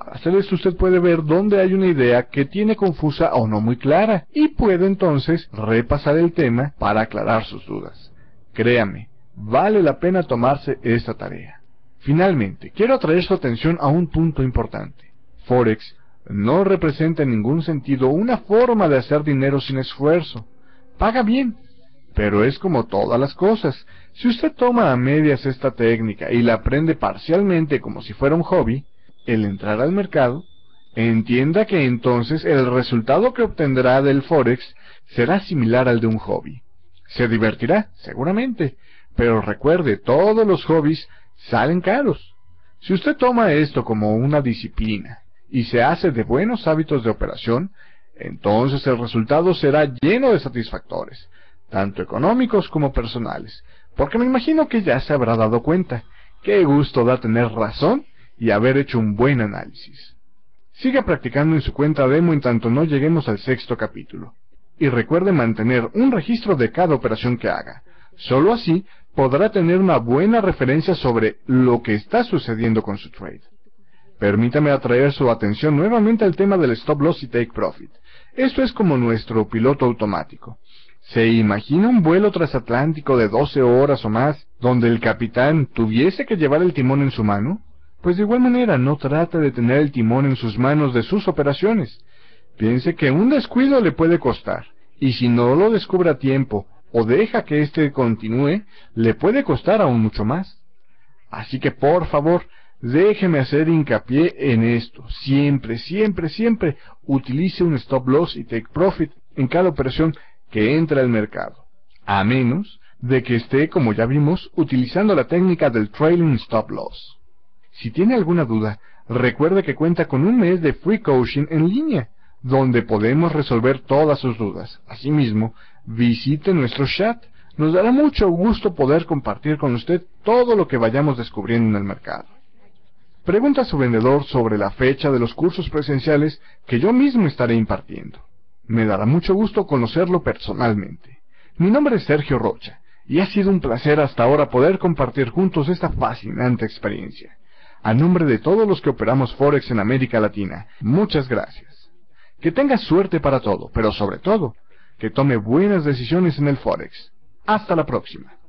Speaker 1: hacer esto usted puede ver dónde hay una idea que tiene confusa o no muy clara, y puede entonces repasar el tema para aclarar sus dudas. Créame, vale la pena tomarse esta tarea. Finalmente, quiero atraer su atención a un punto importante. Forex no representa en ningún sentido una forma de hacer dinero sin esfuerzo. Paga bien, pero es como todas las cosas. Si usted toma a medias esta técnica y la aprende parcialmente como si fuera un hobby, el entrar al mercado, entienda que entonces el resultado que obtendrá del Forex será similar al de un hobby. Se divertirá, seguramente, pero recuerde, todos los hobbies salen caros. Si usted toma esto como una disciplina y se hace de buenos hábitos de operación, entonces el resultado será lleno de satisfactores, tanto económicos como personales, porque me imagino que ya se habrá dado cuenta. Qué gusto da tener razón y haber hecho un buen análisis. Siga practicando en su cuenta demo en tanto no lleguemos al 6º capítulo. Y recuerde mantener un registro de cada operación que haga. Solo así podrá tener una buena referencia sobre lo que está sucediendo con su trade. Permítame atraer su atención nuevamente al tema del stop loss y take profit. Esto es como nuestro piloto automático. ¿Se imagina un vuelo transatlántico de 12 horas o más, donde el capitán tuviese que llevar el timón en su mano? Pues de igual manera no trate de tener el timón en sus manos de sus operaciones. Piense que un descuido le puede costar, y si no lo descubre a tiempo, o deja que éste continúe, le puede costar aún mucho más. Así que por favor, déjeme hacer hincapié en esto. Siempre, siempre, siempre utilice un stop loss y take profit en cada operación que entra al mercado, a menos de que esté, como ya vimos, utilizando la técnica del trailing stop loss. Si tiene alguna duda, recuerde que cuenta con un mes de free coaching en línea, donde podemos resolver todas sus dudas. Asimismo, visite nuestro chat. Nos dará mucho gusto poder compartir con usted todo lo que vayamos descubriendo en el mercado. Pregunta a su vendedor sobre la fecha de los cursos presenciales que yo mismo estaré impartiendo. Me dará mucho gusto conocerlo personalmente. Mi nombre es Sergio Rocha, y ha sido un placer hasta ahora poder compartir juntos esta fascinante experiencia. A nombre de todos los que operamos Forex en América Latina, muchas gracias. Que tenga suerte para todo, pero sobre todo, que tome buenas decisiones en el Forex. Hasta la próxima.